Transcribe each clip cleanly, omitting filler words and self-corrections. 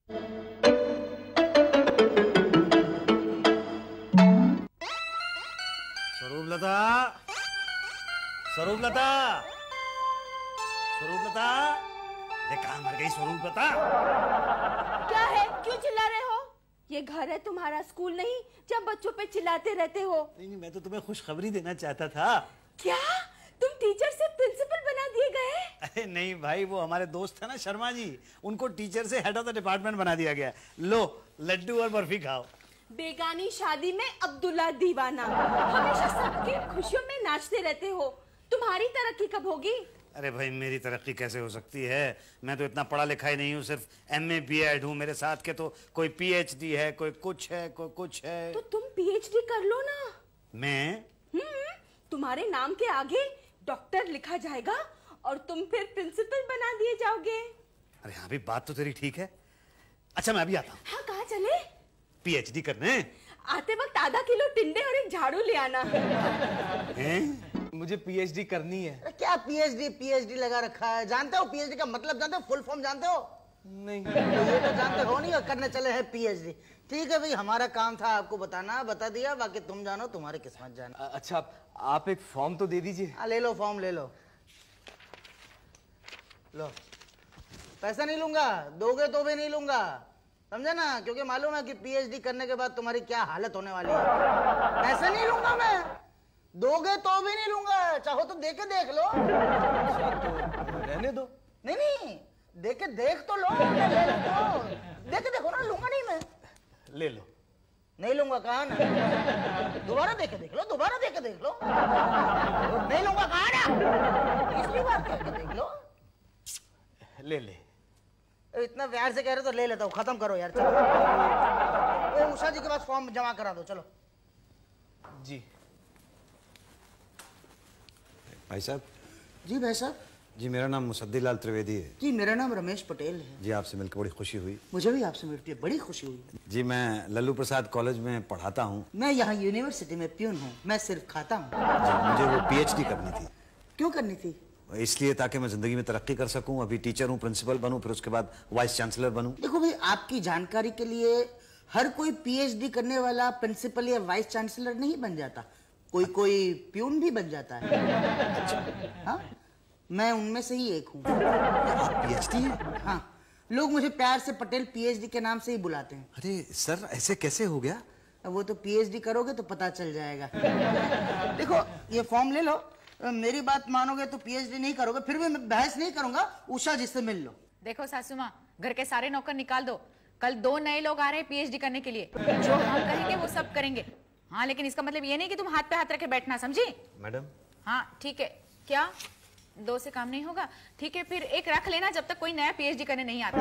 स्वरूपलता, स्वरूपलता, स्वरूपलता, कहाँ मर गई स्वरूपलता? क्या है, क्यों चिल्ला रहे हो? ये घर है तुम्हारा, स्कूल नहीं जब बच्चों पे चिल्लाते रहते हो। नहीं, मैं तो तुम्हें खुशखबरी देना चाहता था। क्या तुम टीचर से प्रिंसिपल बना दिए गए? अरे नहीं भाई, वो हमारे दोस्त है ना शर्मा जी, उनको टीचर से हेड ऑफ द डिपार्टमेंट बना दिया गया। लो लड्डू और बर्फी खाओ। बेगानी शादी में अब्दुल्ला दीवाना, हमेशा सबकी खुशियों में नाचते रहते हो। तुम्हारी तरक्की कब होगी? अरे भाई, मेरी तरक्की कैसे हो सकती है? मैं तो इतना पढ़ा लिखा ही नहीं हूँ, सिर्फ MA BEd हूँ। मेरे साथ के तो कोई PhD है, कोई कुछ है, कोई कुछ है। तो तुम PhD कर लो ना। मैं? तुम्हारे नाम के आगे डॉक्टर लिखा जाएगा और तुम फिर प्रिंसिपल बना दिए जाओगे। अरे हाँ भी, बात तो तेरी ठीक है। अच्छा मैं अभी आता हूँ। हाँ, कहाँ चले? PhD करने। आते वक्त आधा किलो टिंडे और एक झाड़ू ले आना। मुझे PhD करनी है। क्या PhD लगा रखा है? जानते हो PhD का मतलब जानते हो? फुल फॉर्म जानते हो? नहीं। तो ये तो जानते हो नहीं और करने चले हैं PhD। ठीक है भाई, हमारा काम था आपको बताना, बता दिया, बाकी तुम जानो, तुम्हारी किस्मत जानो। अच्छा आप एक फॉर्म तो दे दीजिए। ले लो फॉर्म, ले लो। लो, पैसा नहीं लूंगा, दोगे तो भी नहीं लूंगा, समझे ना? क्योंकि मालूम है कि PhD करने के बाद तुम्हारी क्या हालत होने वाली है। पैसा नहीं लूंगा मैं, दोगे तो भी नहीं लूंगा, चाहो तो देके देख लो। तो रहने दो। नहीं नहीं, देके देख तो लो, ले लो, देके देखो ना। लूंगा नहीं मैं। ले लो। नहीं लूंगा, कहा ना? दोबारा देके देख लो, दोबारा देके देख लो। नहीं लूंगा, कहा ना? तीसरी बार कह के देख लो। ले ले। इतना प्यार से कह रहे तो ले लेता हूँ, खत्म करो यार। चलो उषा जी के पास फॉर्म जमा करा दो, चलो। जी भाई साहब। जी भाई साहब। जी मेरा नाम मुसद्दीलाल त्रिवेदी है। जी मेरा नाम रमेश पटेल है। जी आपसे मिलकर बड़ी खुशी हुई। मुझे भी आपसे मिलकर बड़ी खुशी हुई। जी मैं लल्लू प्रसाद कॉलेज में पढ़ाता हूँ। मैं यहाँ यूनिवर्सिटी में प्यून हूँ, मैं सिर्फ खाता हूँ। मुझे वो PhD करनी थी। क्यों करनी थी? इसलिए ताकि मैं जिंदगी में तरक्की कर सकूं। अभी टीचर हूँ, प्रिंसिपल बनूं, फिर उसके बाद वाइस चांसलर बनूं। देखो भाई, आपकी जानकारी के लिए हर कोई PhD करने वाला प्रिंसिपल या वाइस चांसलर नहीं बन जाता, कोई कोई प्यून भी बन जाता है। अच्छा। हाँ, मैं उनमें से ही एक हूँ। आप PhD हैं? हाँ, लोग मुझे प्यार से पटेल PhD के नाम से ही बुलाते हैं। अरे सर, ऐसे कैसे हो गया? अब वो तो PhD करोगे तो पता चल जाएगा। देखो ये फॉर्म ले लो, मेरी बात मानोगे तो PhD नहीं करोगे, फिर भी मैं बहस नहीं करूंगा, उषा जी से मिल लो। देखो सासू माँ, घर के सारे नौकर निकाल दो, कल 2 नए लोग आ रहे हैं PhD करने के लिए। जो हम कहेंगे वो सब करेंगे। हाँ, लेकिन इसका मतलब ये नहीं कि तुम हाथ पे हाथ रखे बैठना, समझी? मैडम। हाँ ठीक है। क्या 2 से काम नहीं होगा? ठीक है, फिर एक रख लेना जब तक कोई नया PhD करने नहीं आता,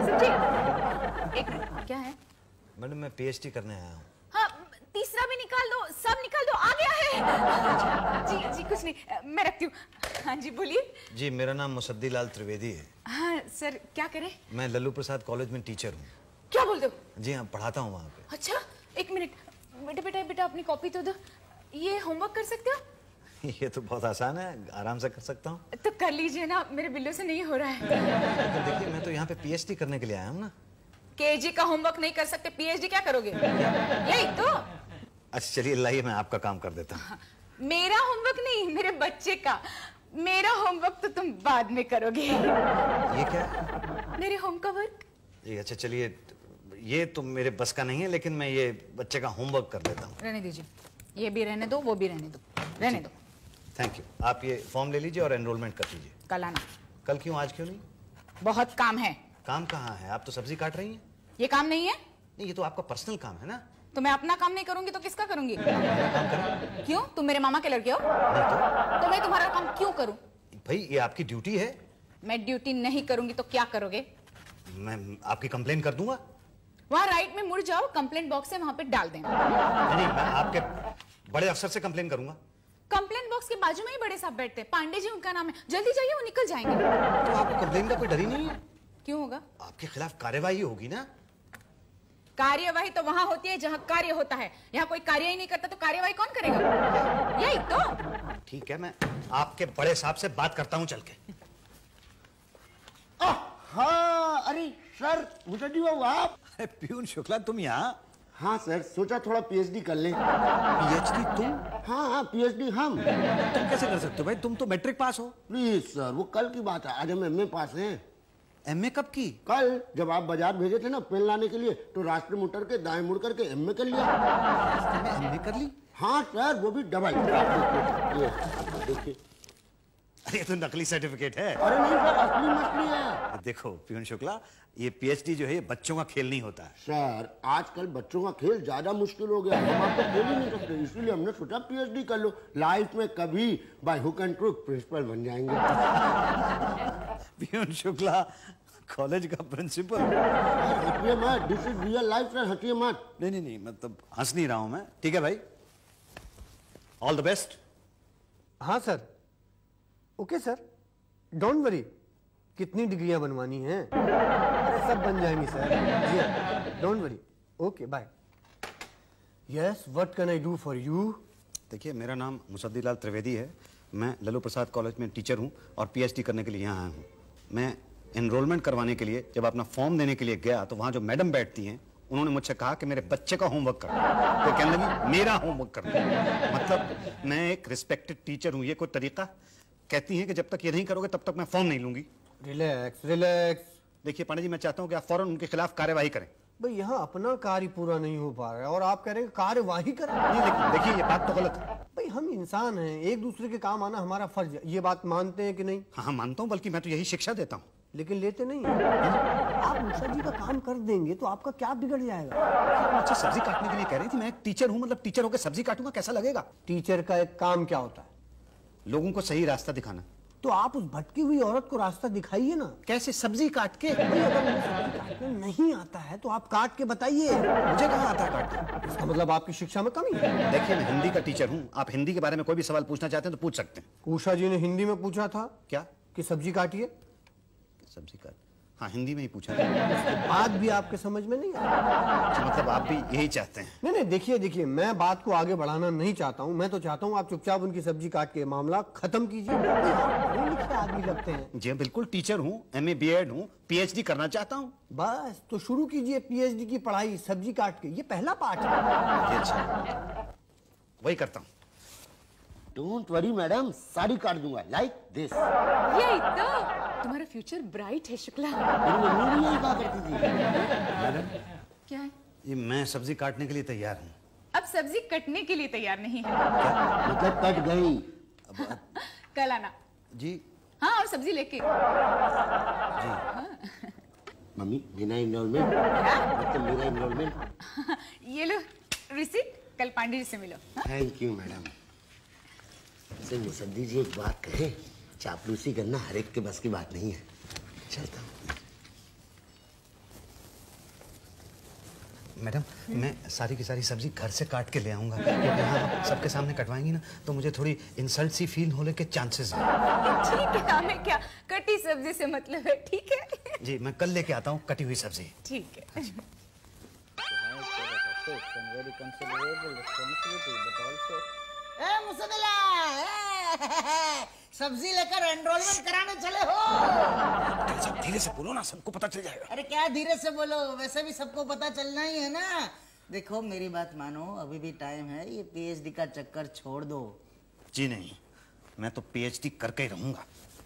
समझी? एक मिनट, क्या है? मैडम मैं PhD करने आया हूँ। हाँ, तीसरा भी निकाल दो, सब निकाल दो, आ गया है। जी जी कुछ नहीं, मैं रखती हूँ। हाँ जी बोलिए। जी मेरा नाम मुसद्दीलाल त्रिवेदी है। हाँ सर, क्या करें? मैं लल्लू प्रसाद कॉलेज में टीचर हूँ। क्या बोलते हो? जी हाँ, पढ़ाता हूँ वहाँ पे। अच्छा, एक मिनट, बेटा अपनी कॉपी तो दो। ये होमवर्क कर सकते हो? ये तो बहुत आसान है, आराम से कर सकता हूँ। तो कर लीजिए ना, मेरे बिल्लो से नहीं हो रहा है। लेकिन देखिए, मैं तो यहाँ पे PhD करने के लिए आया हूँ ना। KG का होमवर्क नहीं कर सकते, PhD क्या करोगे? यही तो। अच्छा चलिए, लाइए मैं आपका काम कर देता हूँ। मेरा होमवर्क नहीं, मेरे बच्चे का। मेरा होमवर्क तो तुम बाद में करोगे। ये क्या? मेरे होम का वर्क। जी अच्छा चलिए, ये तो मेरे बस का नहीं है, लेकिन मैं ये बच्चे का होमवर्क कर देता हूँ। रहने दीजिए, ये भी रहने दो, वो भी रहने दो, रहने दो। Thank you. आप ये फॉर्म ले लीजिए और एनरोलमेंट कर लीजिए। कल आना। कल क्यों, आज क्यों नहीं? बहुत काम है। काम कहाँ है? आप तो सब्जी काट रही हैं। ये काम नहीं है? नहीं, ये तो आपका पर्सनल काम है ना। तो मैं अपना काम नहीं करूंगी तो किसका करूंगी? मेरा काम करें। क्यों, तुम मेरे मामा के लड़के हो? नहीं तो मैं तुम्हारा काम क्यों करूं? भाई ये आपकी ड्यूटी है। मैं ड्यूटी नहीं करूंगी तो क्या करोगे? मैं आपकी कंप्लेन कर दूंगा। वहाँ राइट में मुड़ जाओ, कंप्लेंट बॉक्स है, वहाँ पे डाल देना। नहीं, मैं आपके बड़े अफसर से कंप्लेन करूंगा। कंप्लेंट बॉक्स के बाजू में ही बड़े साहब बैठते हैं, पांडे जी उनका नाम है, जल्दी जाइए, वो निकल जाएंगे। तो आपको कंप्लेन का कोई डर ही नहीं है? क्यों होगा? आपके खिलाफ कार्यवाही होगी ना। कार्यवाही तो वहां होती है जहां कार्य होता है, यहाँ कोई कार्य ही नहीं करता तो कार्यवाही कौन करेगा? यही तो। ठीक है, मैं आपके बड़े साहब से बात करता हूँ चल के। हाँ, अरे सर मुसद्दी बाबू आप? अरे प्यून शुक्ला, तुम यहाँ? हाँ सर, सोचा थोड़ा पीएचडी कर लें। पीएचडी तुम? हाँ हाँ, पीएचडी हम। तुम कैसे कर सकते हो भाई? तुम तो मैट्रिक पास हो। प्लीज सर, वो कल की बात है, आज हम एमए पास हैं। एमए कब की? कल जब आप बाजार भेजे थे ना पेन लाने के लिए, तो रास्ते में उतर के दाएं मुड़ करके एमए कर लिया। एमए कर ली? हाँ सर, वो भी डबल। देखिए। अरे ये तो नकली सर्टिफिकेट है। अरे नहीं सर, असली मछली है। देखो प्यून शुक्ला, ये पीएचडी जो है ये बच्चों का खेल नहीं होता है। सर आजकल बच्चों का खेल ज्यादा मुश्किल हो गया, हम आपको खेल ही नहीं सकते, इसीलिए हमने सोचा पीएचडी कर लो, लाइफ में कभी by hook and crook principal बन जाएंगे। प्यून शुक्ला कॉलेज का प्रिंसिपल? हटिए मत, this is real life sir, हटिए मत। नहीं, मतलब हंस नहीं रहा हूं मैं। ठीक है भाई, ऑल द बेस्ट। हाँ sir, okay sir, don't worry. कितनी डिग्रियां बनवानी हैं? अरे सब बन जाएंगी सर, जी don't worry. Okay bye. Yes, what can I do for you? देखिए, मेरा नाम मुसद्दीलाल त्रिवेदी है, मैं लल्लू प्रसाद कॉलेज में टीचर हूं और पीएचडी करने के लिए यहाँ आया हूँ। मैं एनरोलमेंट करवाने के लिए जब अपना फॉर्म देने के लिए गया तो वहाँ जो मैडम बैठती हैं उन्होंने मुझसे कहा कि मेरे बच्चे का होमवर्क कर। तो कहने लगी मेरा होमवर्क कर। मतलब मैं एक रिस्पेक्टेड टीचर हूँ, ये कोई तरीका? कहती हैं कि जब तक ये नहीं करोगे तब तक मैं फॉर्म नहीं लूंगी। Relax relax. देखिए पांडे जी, मैं चाहता हूँ कि आप फौरन उनके खिलाफ कार्यवाही करें। भाई यहाँ अपना कार्य पूरा नहीं हो पा रहा है और आप कह रहे हैं कार्यवाही करें? नहीं, देखिए ये बात तो गलत है। भाई हम इंसान हैं, एक दूसरे के काम आना हमारा फर्ज है, ये बात मानते हैं कि नहीं? हाँ मानता हूँ, बल्कि मैं तो यही शिक्षा देता हूँ। लेकिन लेते नहीं हैं। आप मुसा जी का काम कर देंगे तो आपका क्या बिगड़ जाएगा? मुझसे सब्जी काटने के लिए कह रही थी, मैं एक टीचर हूँ, मतलब टीचर होकर सब्जी काटूंगा, कैसा लगेगा? टीचर का एक काम क्या होता है? लोगों को सही रास्ता दिखाना। तो आप उस भटकी हुई औरत को रास्ता दिखाइए ना। कैसे? सब्जी काट के? भाई अगर मुझे सब्जी काटना नहीं आता है तो आप काट के बताइए। मुझे कहाँ आता है काटना? इसका मतलब आपकी शिक्षा में कमी है। देखिए मैं हिंदी का टीचर हूँ, आप हिंदी के बारे में कोई भी सवाल पूछना चाहते हैं तो पूछ सकते हैं। उषा जी ने हिंदी में पूछा था क्या? कि सब्जी काटिए। सब्जी काट? हाँ हिंदी में ही पूछा। बात भी आपके समझ में नहीं आई? मतलब आप भी यही चाहते हैं? नहीं, देखिए मैं बात को आगे बढ़ाना नहीं चाहता हूँ। मैं तो चाहता हूँ आप चुपचाप उनकी सब्जी काट के मामला खत्म कीजिए। आप पढ़े लिखे आदमी लगते हैं। जी बिल्कुल, टीचर हूँ, एमए बीएड हूँ, पीएचडी करना चाहता हूँ। बस तो शुरू कीजिए पीएचडी की पढ़ाई सब्जी काट के। ये पहला पार्ट है। अच्छा, वही करता हूँ। डोंट वरी मैडम, साड़ी काट दूंगा लाइक दिस। यही तो तुम्हारा फ्यूचर ब्राइट है शुक्ला। मेरी मम्मी भी यही कहा करती थी। मैडम क्या है? ये मैं सब्जी काटने के लिए तैयार हूँ। अब सब्जी कटने के लिए तैयार नहीं है। मतलब कट गई। कल आना। जी हाँ, और सब्जी लेके। जी। मम्मी बिना इनरोलमेंट? मतलब मेरा इनरोलमेंट? ये लो रिसीट, कल पांडे जी से मिलो। Thank you madam. से मुसद्दी जी एक बात कहे, चापलूसी करना हर एक के बस की बात नहीं है। चलता हूँ। मैडम मैं सारी की सारी सब्जी घर से काट के ले आऊंगा, क्योंकि यहाँ सबके सामने कटवाएंगी ना तो मुझे थोड़ी इंसल्ट सी फील होने के चांसेस हैं। ठीक है, हमें क्या कटी सब्जी से मतलब है। ठीक है जी, मैं कल लेके आता हूँ कटी हुई सब्जी। ठीक है। ए मुसद्दिला, सब्जी लेकर एनरोलमेंट कराने चले हो? सब धीरे से बोलो ना, सबको पता चल जाएगा। अरे क्या धीरे से बोलो, वैसे भी सबको पता चलना ही है ना। देखो मेरी बात मानो, अभी भी टाइम है, ये पीएचडी का चक्कर छोड़ दो। जी नहीं, मैं तो पीएचडी करके ही रहूंगा।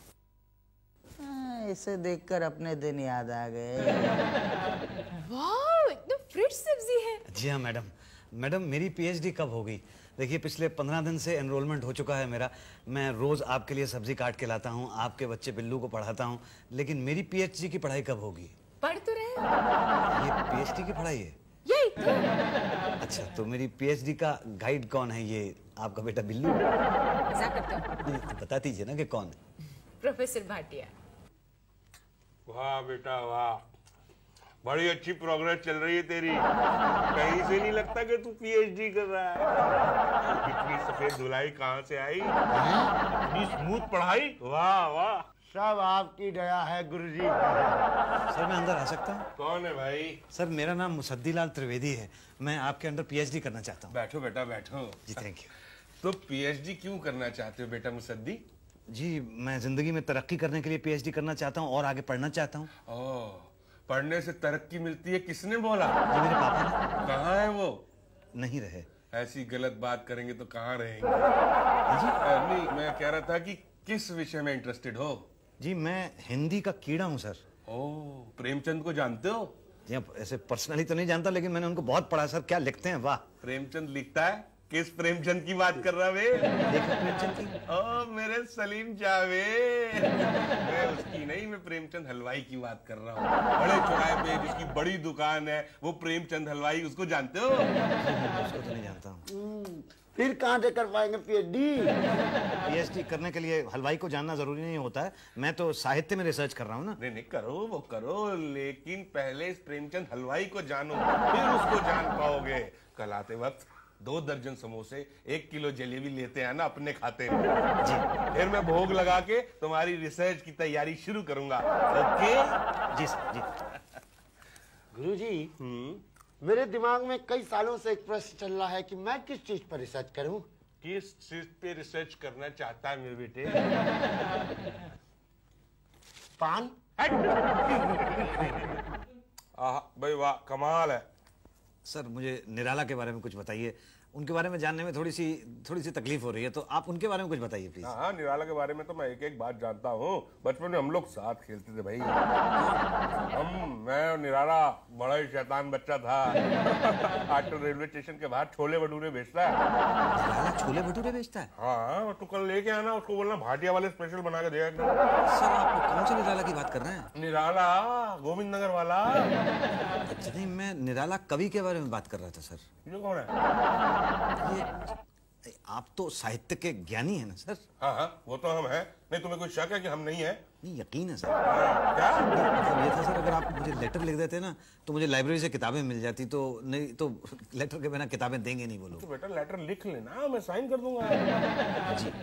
इसे देखकर अपने दिन याद आ गए। वाह, एकदम फ्रेश सब्जी है। जी हाँ मैडम मेरी पीएचडी कब होगी? देखिए पिछले 15 दिन से एनरोलमेंट हो चुका है मेरा। मैं रोज आपके लिए सब्जी काट के लाता हूँ, आपके बच्चे बिल्लू को पढ़ाता हूँ, लेकिन मेरी पीएचडी की पढ़ाई कब होगी? पढ़ तो रहे। ये पीएचडी की पढ़ाई है? यही तो। अच्छा, तो मेरी पीएचडी का गाइड कौन है? ये आपका बेटा बिल्लू? मजाक करते हो? तो बता दीजिए ना कि कौन है। प्रोफेसर भाटिया। वाह बेटा वाह, बड़ी अच्छी प्रोग्रेस चल रही है तेरी। कहीं से नहीं लगता कि तू पीएचडी कर रहा है। इतनी सफेद धुलाई कहाँ से आई? इतनी स्मूथ पढ़ाई, वाह वाह। सब आपकी दया है गुरुजी। सर मैं अंदर आ सकता हूँ? कौन है भाई? सर मेरा नाम मुसद्दीलाल त्रिवेदी है, मैं आपके अंडर पीएचडी करना चाहता हूँ। बैठो बेटा बैठो। जी थैंक यू। तो पीएचडी क्यों करना चाहते हो बेटा मुसद्दी? जी मैं जिंदगी में तरक्की करने के लिए पीएचडी करना चाहता हूँ और आगे पढ़ना चाहता हूँ। ओह, पढ़ने से तरक्की मिलती है किसने बोला? ये मेरे पापा ने। कहाँ है वो? नहीं रहे। ऐसी गलत बात करेंगे तो कहाँ रहेंगे? नहीं, मैं कह रहा था कि किस विषय में इंटरेस्टेड हो? जी मैं हिंदी का कीड़ा हूँ सर। ओह, प्रेमचंद को जानते हो? जी अब ऐसे पर्सनली तो नहीं जानता, लेकिन मैंने उनको बहुत पढ़ा सर। क्या लिखते हैं, वाह। प्रेमचंद लिखता है? किस प्रेमचंद की बात कर रहा वे? देखो प्रेमचंद की। ओ मेरे सलीम जावेद। मैं उसकी नहीं, मैं प्रेमचंद हलवाई की बात कर रहा हूँ। बड़े चौराहे पे जिसकी बड़ी दुकान है, वो प्रेमचंद हलवाई, उसको जानते हो? उसको तो नहीं जानता हूँ। फिर कहाँ से कर पाएंगे पीएचडी? पीएचडी करने के लिए हलवाई को जानना जरूरी नहीं होता है। मैं तो साहित्य में रिसर्च कर रहा हूँ ना। नहीं करो, वो करो, लेकिन पहले इस प्रेमचंद हलवाई को जानो, फिर उसको जान पाओगे। कल आते वक्त 2 दर्जन समोसे 1 किलो जलेबी लेते हैं ना अपने खाते में। जी, फिर मैं भोग लगा के तुम्हारी रिसर्च की तैयारी शुरू करूंगा। ओके? जी सर, जी। गुरुजी, मेरे दिमाग में कई सालों से एक प्रश्न चल रहा है कि मैं किस चीज पर रिसर्च करूं? किस चीज पे रिसर्च करना चाहता है मेरे बेटे? पान? भाई वाह, कमाल है। सर मुझे निराला के बारे में कुछ बताइए। उनके बारे में जानने में थोड़ी सी तकलीफ हो रही है, तो आप उनके बारे में कुछ बताइए प्लीज। हाँ, निराला के बारे में तो मैं एक बात जानता हूँ। बचपन में हम लोग साथ खेलते थे भाई। मैं और निराला बड़ा ही शैतान बच्चा था। आज तो रेलवे स्टेशन के बाहर छोले भटूरे बेचता है। निराला छोले भटूरे बेचता है? हाँ, तो कल लेके आना, उसको बोलना भाटिया वाले स्पेशल बना के देगा। सर आप कौन से निराला की बात कर रहे हैं? निराला गोविंद नगर वाला। अच्छा नहीं, मैं निराला कवि के बारे में बात कर रहा था सर। ये कौन है? ये आप तो साहित्य के ज्ञानी हैं ना सर? हाँ, वो तो हम हैं। नहीं, तुम्हें कोई शक है कि हम नहीं है? नहीं, यकीन है सर। क्या? मतलब ये था सर, अगर आप मुझे लेटर लिख देते ना तो मुझे लाइब्रेरी से किताबें मिल जाती। तो नहीं तो लेटर के बिना किताबें देंगे नहीं वो लोग। तो बेटा लेटर लिख लेना, मैं साइन कर दूंगा। जी।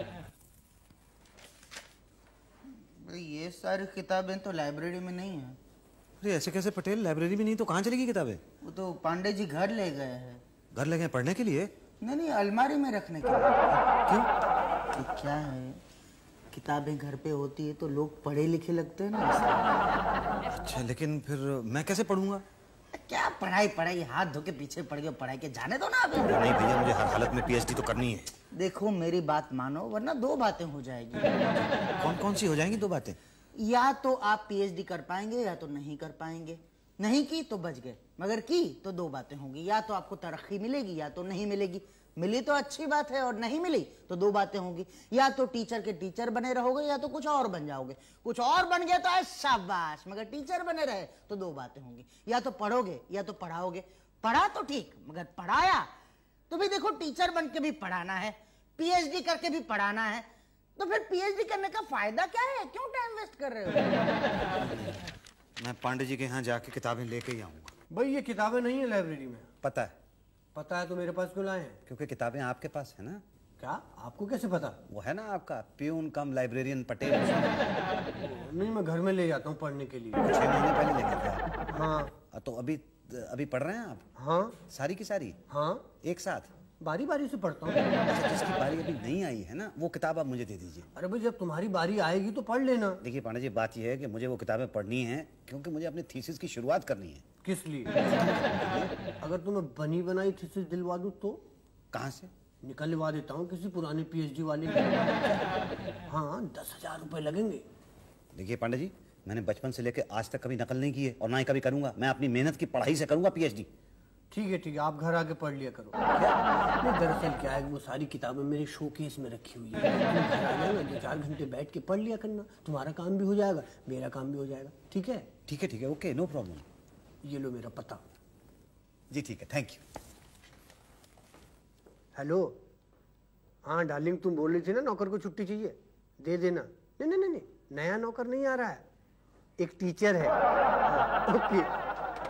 ये सारी किताबें तो लाइब्रेरी में नहीं है। अरे ऐसे कैसे पटेल? लाइब्रेरी में नहीं तो कहाँ चलेगी किताबें? वो तो पांडे जी घर ले गए हैं। घर ले गए पढ़ने के लिए? नहीं, अलमारी में रखने के लिए। क्यों? तो क्या है, किताबें घर पे होती है तो लोग पढ़े लिखे लगते हैं ना। अच्छा, लेकिन फिर मैं कैसे पढ़ूंगा? क्या पढ़ाई, हाथ धो के पीछे पड़ गए, पढ़ाई के जाने दो ना अभी। नहीं भैया, मुझे हर हालत में पीएचडी तो करनी है। देखो मेरी बात मानो, वरना 2 बातें हो जाएगी। कौन कौन सी हो जाएंगी 2 बातें? या तो आप पीएचडी कर पाएंगे या तो नहीं कर पाएंगे। नहीं की तो बच गए, मगर की तो 2 बातें होंगी। या तो आपको तरक्की मिलेगी या तो नहीं मिलेगी। मिली तो अच्छी बात है, और नहीं मिली तो 2 बातें होंगी। या तो टीचर के टीचर बने रहोगे या तो कुछ और बन जाओगे। कुछ और बन गया तो शाबाश, मगर टीचर बने रहे तो 2 बातें होंगी। या तो पढ़ोगे या तो पढ़ाओगे। पढ़ा तो ठीक, मगर पढ़ाया तो भी देखो, टीचर बन के भी पढ़ाना है, पीएचडी करके भी पढ़ाना है। तो फिर पीएचडी करने का फायदा क्या है? क्यों टाइम वेस्ट कर रहे हो? मैं पांडे जी के यहाँ जाके किताबें लेके ही आऊंगा। भाई ये किताबें नहीं है लाइब्रेरी में। पता है। पता है तो मेरे पास क्यों लाए हैं? क्योंकि किताबें आपके पास है ना। क्या? आपको कैसे पता? वो है ना आपका प्यून कम लाइब्रेरियन पटेल। नहीं, मैं घर में ले जाता हूँ पढ़ने के लिए। 6 महीने पहले ले गए थे आप। हाँ। तो अभी पढ़ रहे हैं आप? हाँ। सारी की सारी? हाँ, एक साथ? बारी बारी से पढ़ता हूँ। अच्छा, जिसकी बारी अभी नहीं आई है ना, वो किताब आप मुझे दे दीजिए। अरे भाई, जब तुम्हारी बारी आएगी तो पढ़ लेना। देखिए पांडे जी, बात यह है कि मुझे वो किताबें पढ़नी है क्योंकि मुझे अपनी थीसिस की शुरुआत करनी है। किस लिए? अगर तुम्हें बनी बनाई थीसिस दिलवा दूं तो? कहाँ से? निकलवा देता हूँ किसी पुराने पीएचडी वाले के। हाँ, 10,000 रुपए लगेंगे। देखिए पांडे जी, मैंने बचपन से लेकर आज तक कभी नकल नहीं की है और ना ही कभी करूंगा। मैं अपनी मेहनत की पढ़ाई से करूंगा पीएचडी। ठीक है, आप घर आके पढ़ लिया करो। नहीं, दरअसल क्या है, वो सारी किताबें मेरे शोकेस में रखी हुई है। तुम घर आ जाना, 2-4 घंटे बैठ के पढ़ लिया करना। तुम्हारा काम भी हो जाएगा, मेरा काम भी हो जाएगा। ठीक है? ठीक है, ओके, नो प्रॉब्लम। ये लो मेरा पता। जी ठीक है, थैंक यू। हेलो। हाँ डार्लिंग, तुम बोल रही थी ना नौकर को छुट्टी चाहिए, दे देना। नहीं, नया नौकर नहीं आ रहा है, एक टीचर है। हाँ, ओके।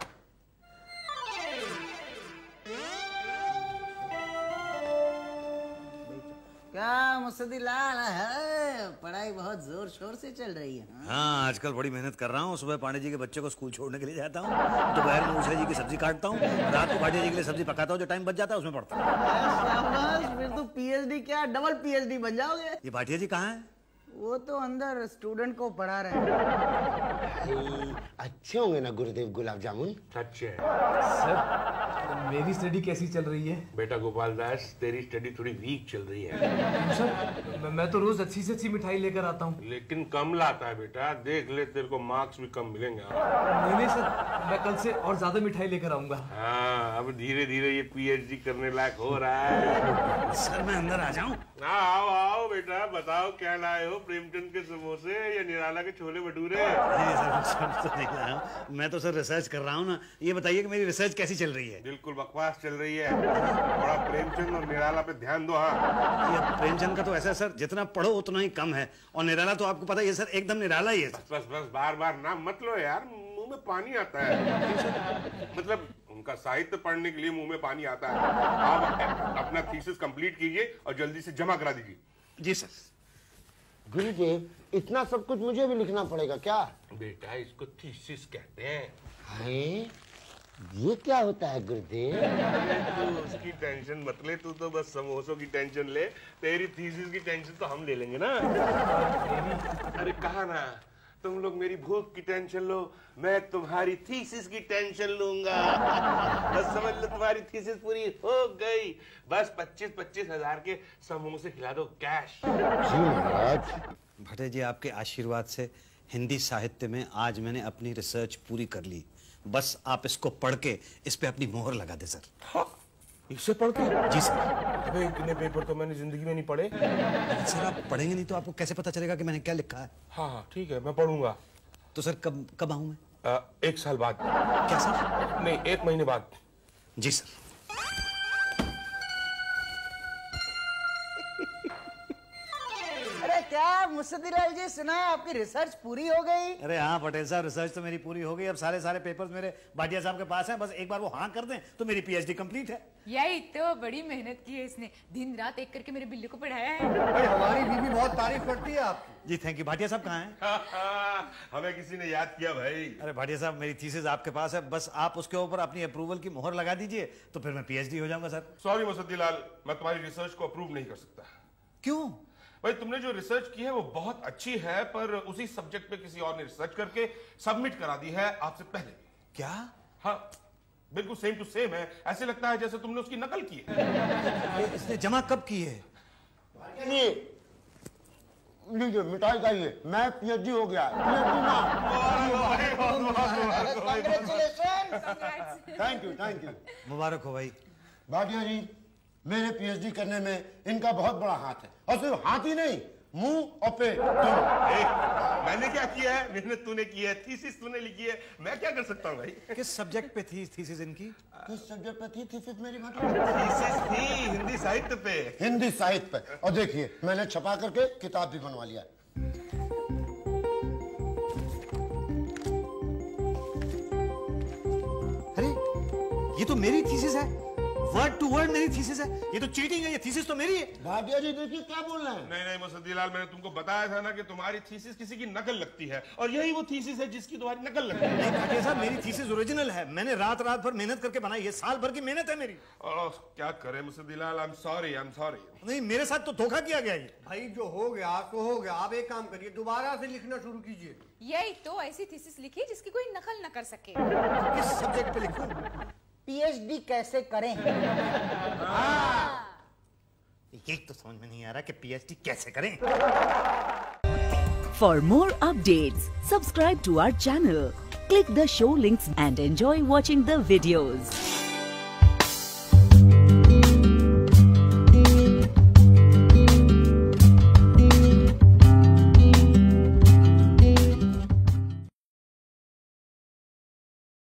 क्या मुसद्दी लाल है, पढ़ाई बहुत जोर शोर से चल रही है। हाँ, आजकल बड़ी मेहनत कर रहा हूँ। सुबह पांडे जी के बच्चे को स्कूल छोड़ने के लिए जाता हूँ, दोपहर में उषा जी की सब्जी काटता हूँ, रात को भाटिया जी के लिए सब्जी पकाता हूँ। जो टाइम बच जाता है उसमें पढ़ता हूँ। शाबाश, फिर तो पीएचडी क्या, डबल पीएचडी बन जाओगे। ये भाटिया जी कहाँ है? वो तो अंदर स्टूडेंट को पढ़ा रहे हैं। भाई, अच्छे होंगे ना गुरुदेव गुलाब जामुन? सच है। सर मेरी स्टडी कैसी चल रही है? बेटा गोपाल दास, तेरी स्टडी थोड़ी वीक चल रही है। सर मैं तो रोज अच्छी से अच्छी मिठाई लेकर आता हूँ। लेकिन कम लाता है बेटा, देख ले तेरे को मार्क्स भी कम मिलेंगे। नहीं सर, मैं कल से और ज्यादा मिठाई लेकर आऊंगा। हाँ, अब धीरे धीरे ये पीएचडी करने लायक हो रहा है। सर मैं अंदर आ जाऊं? हाँ, आओ आओ बेटा, बताओ क्या लाए हो, प्रेमचंद के समोसे या निराला के छोले भटूरे? नहीं सर, तो नहीं लाया हूं। मैं तो सर रिसर्च कर रहा हूँ ना। ये बताइए कि मेरी रिसर्च कैसी चल रही है? बिल्कुल बकवास चल रही है। थोड़ा प्रेमचंद और निराला पे ध्यान दो। हाँ, ये प्रेमचंद का तो ऐसा है सर, जितना पढ़ो उतना ही कम है, और निराला तो आपको पता ही है सर, एकदम निराला ही है। बस बस बार बार नाम मत लो यार, मुंह में पानी आता है। मतलब उनका साहित्य पढ़ने के लिए मुंह में पानी आता है। आप अपना थीसिस कंप्लीट कीजिए और जल्दी से जमा करा दीजिए। जी सर। गुरुदेव, इतना सब कुछ मुझे भी लिखना पड़ेगा क्या? बेटा इसको थीसिस कहते हैं। अरे ये क्या होता है गुरुदेव? तू उसकी टेंशन मत ले, तू तो बस समोसों की टेंशन ले। तेरी थीसिस की टेंशन तो हम ले लेंगे ना। अरे कहा ना, तुम लोग मेरी भूख की टेंशन लो, मैं तुम्हारी थीसिस की टेंशन लूंगा। बस समझ लो तुम्हारी थीसिस पूरी हो गई। बस 25-25 हजार के समोसे खिला दो, कैश। जी महाराज। भट्टे जी, आपके आशीर्वाद से हिंदी साहित्य में आज मैंने अपनी रिसर्च पूरी कर ली। बस आप इसको पढ़ के इस पे अपनी मोहर लगा दे सर। हाँ, इसे पढ़ के? जी सर। अबे इतने पेपर तो मैंने जिंदगी में नहीं पढ़े। सर आप पढ़ेंगे नहीं तो आपको कैसे पता चलेगा कि मैंने क्या लिखा है? हाँ ठीक है, मैं पढ़ूंगा। तो सर कब आऊं मैं? 1 साल बाद। क्या सर? नहीं, 1 महीने बाद। जी सर। अरे क्या मुसद्दीलाल जी, सुना है आपकी रिसर्च पूरी हो गई? अरे हाँ पटेल साहब, रिसर्च तो मेरी पूरी हो गई। अब सारे पेपर्स मेरे भाटिया साहब के पास हैं। बस एक बार वो हाँ कर दें तो मेरी पीएचडी कंप्लीट है। यही तो बड़ी मेहनत की है इसने, दिन रात एक करके मेरे बिल्ली को पढ़ाया है। भाई हमारी बीवी बहुत तारीफ करती है आपकी। जी थैंक यू। भाटिया साहब कहाँ हैं? हमें किसी ने याद किया भाई। अरे भाटिया साहब, मेरी थीसिस आपके पास है, बस आप उसके ऊपर अपनी अप्रूवल की मोहर लगा दीजिए तो फिर मैं पीएचडी हो जाऊंगा सर। सॉरी मुसद्दीलाल, मैं तुम्हारी रिसर्च को अप्रूव नहीं कर सकता। क्यों? भाई तुमने जो रिसर्च की है वो बहुत अच्छी है, पर उसी सब्जेक्ट पे किसी और ने रिसर्च करके सबमिट करा दी है आपसे पहले। क्या? हाँ बिल्कुल सेम टू सेम है। ऐसे लगता है जैसे तुमने उसकी नकल की है। इसने जमा कब की है? लीजिए मिठाई खाइए, मैं पीएचडी हो गया। पीएचडी ना। Thank you. मुबारक हो भाई। भाटिया जी, मेरे पीएचडी करने में इनका बहुत बड़ा हाथ है, और सिर्फ हाथ ही नहीं, मुंह और पेट दोनों। मैंने क्या किया है? मेहनत तूने की है, थीसिस तूने लिखी है, मैं क्या कर सकता हूँ भाई? किस सब्जेक्ट पे थी थीसिस इनकी? किस सब्जेक्ट पे थी थीसिस मेरी? भाटिया थीसिस थी हिंदी साहित्य पे। हिंदी साहित्य पे। और देखिए मैंने छपा करके किताब भी बनवा लिया। अरे ये तो मेरी थीसिस है, वर्ड टू वर्ड मेरी थीसिस है। ये तो चीटिंग है, ये थीसिस तो मेरी है। भाटिया जी देखिए क्या बोल रहे हैं। नहीं मुसद्दीलाल, मैंने तुमको बताया था ना कि तुम्हारी थीसिस किसी की नकल लगती है, और यही वो थीसिस है जिसकी तुम्हारी नकल लगती है। नहीं भाटिया साहब, मेरी थीसिस ओरिजिनल है। मैंने रात भर मेहनत करके बनाई है, साल भर की मेहनत है मेरी। ओह क्या करे मुसद्दीलाल, आई एम सॉरी। नहीं, मेरे साथ तो धोखा किया गया ये। भाई जो हो गया तो हो गया, आप एक काम करिए, दोबारा से लिखना शुरू कीजिए। यही तो ऐसी थीसिस लिखी जिसकी कोई नकल न कर सके। किस सब्जेक्ट पे लिखूं? पीएचडी कैसे करें? यही तो समझ में नहीं आ रहा कि पीएचडी कैसे करें। For more updates, subscribe to our channel, click the show links and enjoy watching the videos.